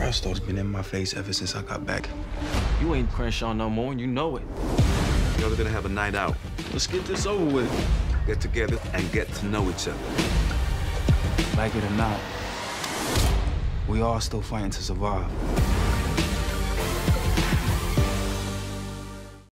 Crensaw's been in my face ever since I got back. You ain't Crenshaw no more, and you know it. You guys are gonna have a night out. Let's get this over with. Get together and get to know each other. Like it or not, we all still fighting to survive.